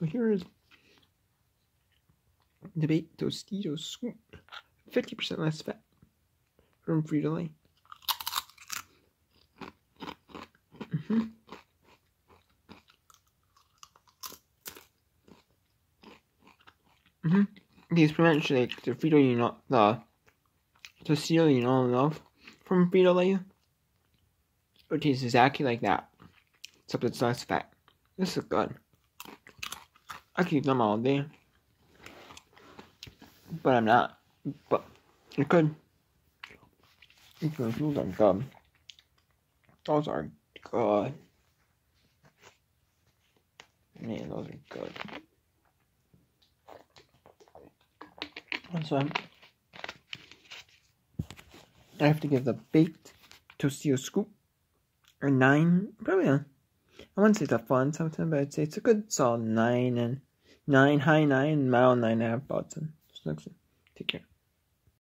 So here is the baked Tostitos scoop. 50% less fat from Frito-Lay. These pretty much like the Frito the Tostito you know and love from Frito-Lay. It tastes exactly like that, except it's less fat. This is good. I keep them all day, but I'm not. But you could. Those are good. Those are good. Man, those are good. So I have to give the baked Tostito scoop a 9. Probably I wouldn't say it's a fun something, but I'd say it's a good solid 9 and 9, high 9, mild 9.5 about 10. Take care.